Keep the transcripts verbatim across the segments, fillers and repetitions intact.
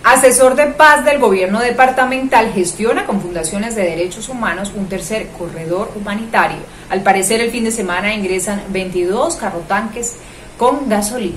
Asesor de paz del gobierno departamental gestiona con fundaciones de derechos humanos un tercer corredor humanitario. Al parecer, el fin de semana ingresan veintidós carrotanques con gasolina.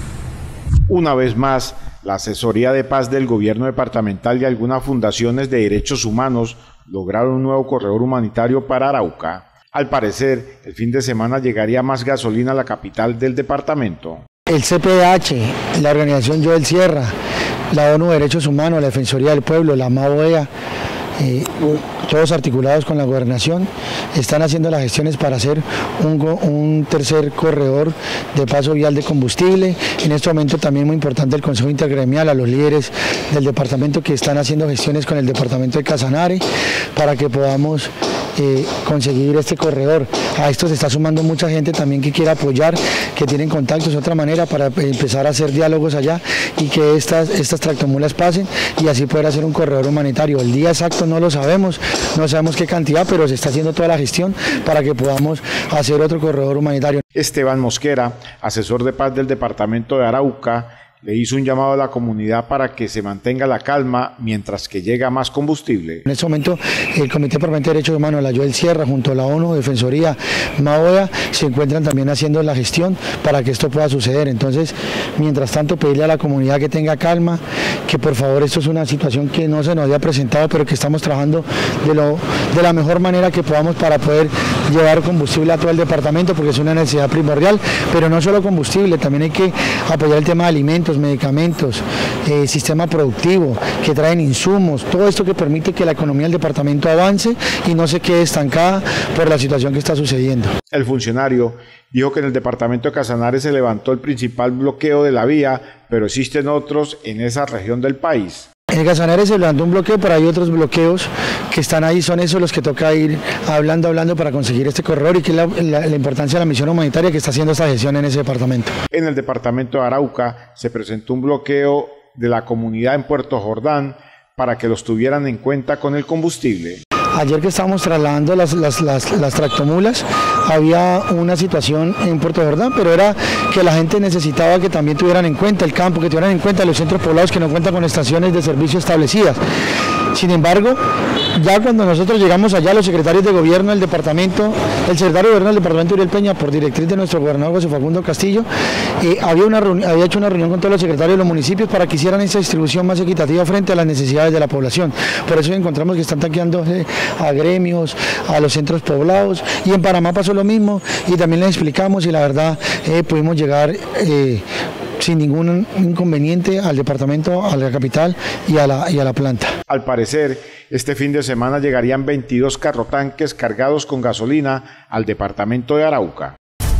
Una vez más, la asesoría de paz del gobierno departamental y algunas fundaciones de derechos humanos lograron un nuevo corredor humanitario para Arauca. Al parecer, el fin de semana llegaría más gasolina a la capital del departamento. El C P D H, la organización Joel Sierra, la ONU de Derechos Humanos, la Defensoría del Pueblo, la M A O E A, eh, todos articulados con la gobernación, están haciendo las gestiones para hacer un, un tercer corredor de paso vial de combustible. En este momento también muy importante el Consejo Intergremial, a los líderes del departamento que están haciendo gestiones con el departamento de Casanare para que podamos Eh, conseguir este corredor. A esto se está sumando mucha gente también que quiere apoyar, que tienen contactos de otra manera para empezar a hacer diálogos allá y que estas, estas tractomulas pasen y así poder hacer un corredor humanitario. El día exacto no lo sabemos, no sabemos qué cantidad, pero se está haciendo toda la gestión para que podamos hacer otro corredor humanitario. Esteban Mosquera, asesor de paz del departamento de Arauca, le hizo un llamado a la comunidad para que se mantenga la calma mientras que llega más combustible. En este momento el Comité Permanente de Derechos Humanos, la Joel Sierra, junto a la ONU, Defensoría, M A O E A, se encuentran también haciendo la gestión para que esto pueda suceder. Entonces, mientras tanto, pedirle a la comunidad que tenga calma, que por favor, esto es una situación que no se nos había presentado, pero que estamos trabajando de, lo, de la mejor manera que podamos para poder llevar combustible a todo el departamento, porque es una necesidad primordial, pero no solo combustible, también hay que apoyar el tema de alimentos, medicamentos, eh, sistema productivo, que traen insumos, todo esto que permite que la economía del departamento avance y no se quede estancada por la situación que está sucediendo. El funcionario dijo que en el departamento de Casanare se levantó el principal bloqueo de la vía, pero existen otros en esa región del país. En Casanare se levantó un bloqueo, pero hay otros bloqueos que están ahí, son esos los que toca ir hablando, hablando para conseguir este corredor y que es la, la, la importancia de la misión humanitaria que está haciendo esta gestión en ese departamento. En el departamento de Arauca se presentó un bloqueo de la comunidad en Puerto Jordán para que los tuvieran en cuenta con el combustible. Ayer que estábamos trasladando las, las, las, las tractomulas, había una situación en Puerto Jordán, pero era que la gente necesitaba que también tuvieran en cuenta el campo, que tuvieran en cuenta los centros poblados que no cuentan con estaciones de servicio establecidas. Sin embargo, ya cuando nosotros llegamos allá, los secretarios de gobierno del departamento, el secretario de gobierno del departamento Uriel Peña, por directriz de nuestro gobernador José Facundo Castillo, eh, había, una había hecho una reunión con todos los secretarios de los municipios para que hicieran esa distribución más equitativa frente a las necesidades de la población. Por eso encontramos que están tanqueándose a gremios, a los centros poblados, y en Panamá pasó lo mismo, y también les explicamos y la verdad eh, pudimos llegar eh, sin ningún inconveniente al departamento, a la capital y a la, y a la planta. Al parecer, este fin de semana llegarían veintidós carrotanques cargados con gasolina al departamento de Arauca.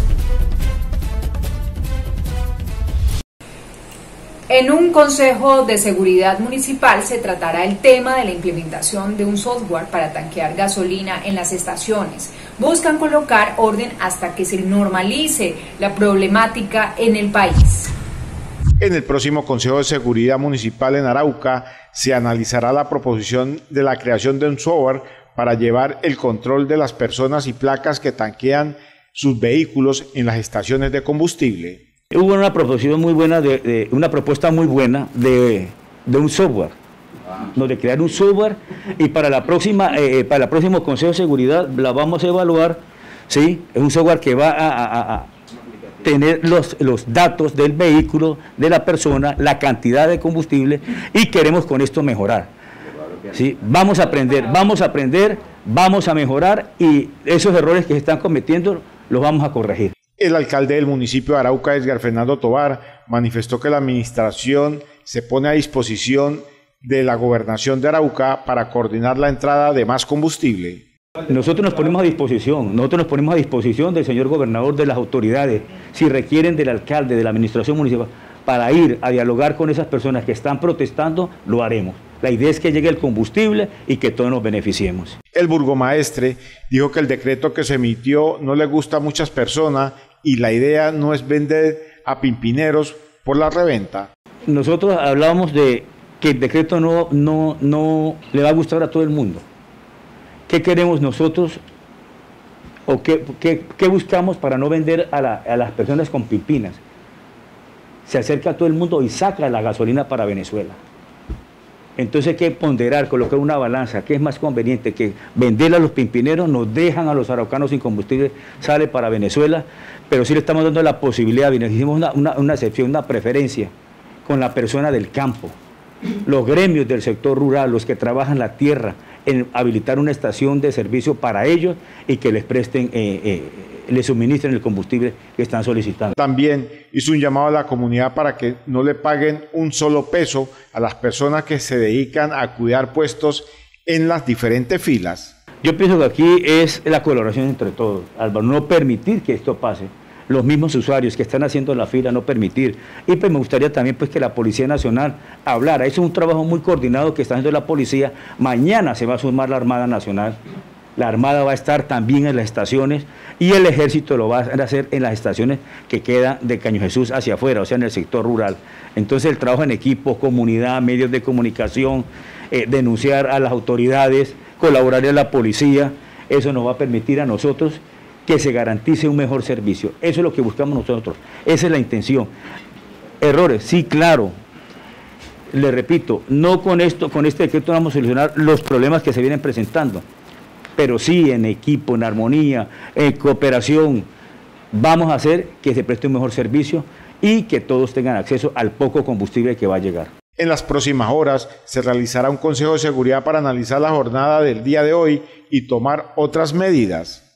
En un consejo de seguridad municipal se tratará el tema de la implementación de un software para tanquear gasolina en las estaciones. Buscan colocar orden hasta que se normalice la problemática en el país. En el próximo Consejo de Seguridad Municipal en Arauca se analizará la proposición de la creación de un software para llevar el control de las personas y placas que tanquean sus vehículos en las estaciones de combustible. Hubo una proposición muy buena, de, de una propuesta muy buena de, de un software, ¿no? De crear un software, y para la próxima, eh, para el próximo Consejo de Seguridad la vamos a evaluar, ¿sí? Es un software que va a, a, a tener los, los datos del vehículo, de la persona, la cantidad de combustible, y queremos con esto mejorar, ¿sí? Vamos a aprender, vamos a aprender, vamos a mejorar, y esos errores que se están cometiendo los vamos a corregir. El alcalde del municipio de Arauca, Edgar Fernando Tovar, manifestó que la administración se pone a disposición de la gobernación de Arauca para coordinar la entrada de más combustible. Nosotros nos ponemos a disposición, nosotros nos ponemos a disposición del señor gobernador, de las autoridades, si requieren del alcalde, de la administración municipal, para ir a dialogar con esas personas que están protestando, lo haremos. La idea es que llegue el combustible y que todos nos beneficiemos. El burgomaestre dijo que el decreto que se emitió no le gusta a muchas personas y la idea no es vender a pimpineros por la reventa. Nosotros hablábamos de que el decreto no, no, no le va a gustar a todo el mundo. ¿Qué queremos nosotros o qué, qué, qué buscamos para no vender a, la, a las personas con pimpinas? Se acerca a todo el mundo y saca la gasolina para Venezuela. Entonces hay que ponderar, colocar una balanza, ¿qué es más conveniente? Que venderle a los pimpineros, nos dejan a los araucanos sin combustible, sale para Venezuela, pero sí le estamos dando la posibilidad, hicimos una, una, una excepción, una preferencia con la persona del campo, los gremios del sector rural, los que trabajan la tierra, en habilitar una estación de servicio para ellos y que les presten, eh, eh, les suministren el combustible que están solicitando. También hizo un llamado a la comunidad para que no le paguen un solo peso a las personas que se dedican a cuidar puestos en las diferentes filas. Yo pienso que aquí es la colaboración entre todos, Álvaro, no permitir que esto pase. Los mismos usuarios que están haciendo la fila, no permitir. Y pues me gustaría también pues que la Policía Nacional hablara. Eso es un trabajo muy coordinado que está haciendo la Policía. Mañana se va a sumar la Armada Nacional. La Armada va a estar también en las estaciones y el Ejército lo va a hacer en las estaciones que quedan de Caño Jesús hacia afuera, o sea, en el sector rural. Entonces el trabajo en equipo, comunidad, medios de comunicación, eh, denunciar a las autoridades, colaborar a la policía, eso nos va a permitir a nosotros que se garantice un mejor servicio. Eso es lo que buscamos nosotros, esa es la intención. Errores, sí, claro. Le repito, no con esto, con este decreto vamos a solucionar los problemas que se vienen presentando, pero sí en equipo, en armonía, en cooperación, vamos a hacer que se preste un mejor servicio y que todos tengan acceso al poco combustible que va a llegar. En las próximas horas se realizará un consejo de seguridad para analizar la jornada del día de hoy y tomar otras medidas.